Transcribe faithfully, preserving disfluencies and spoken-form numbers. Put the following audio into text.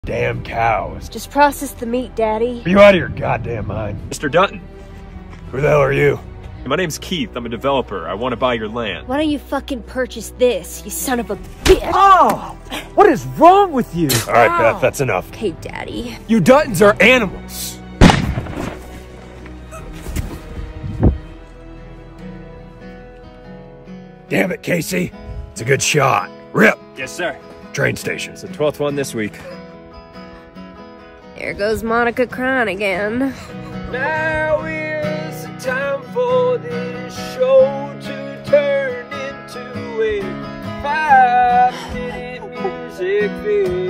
Damn cows. Just process the meat, Daddy. Are you out of your goddamn mind? Mister Dutton. Who the hell are you? My name's Keith. I'm a developer. I want to buy your land. Why don't you fucking purchase this, you son of a bitch? Oh! What is wrong with you? All right, Beth, that's enough. Okay, Daddy. You Duttons are animals. Damn it, Casey. It's a good shot. Rip. Yes, sir. Train station. It's the twelfth one this week. There goes Monica crying again. Now is the time for this show to turn into a five-minute music video.